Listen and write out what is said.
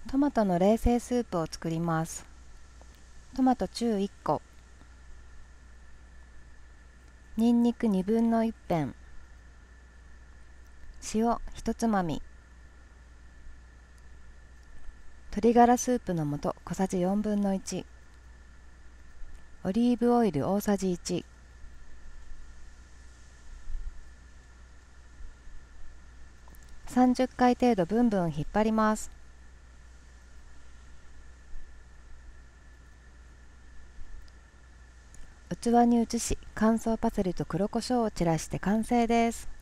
トマトの冷製スープを作ります。トマト中1個、にんにく1/2片、塩1つまみ、鶏ガラスープの素小さじ1/4、オリーブオイル大さじ1、30回程度ブンブン引っ張ります。器に移し、乾燥パセリと黒胡椒を散らして完成です。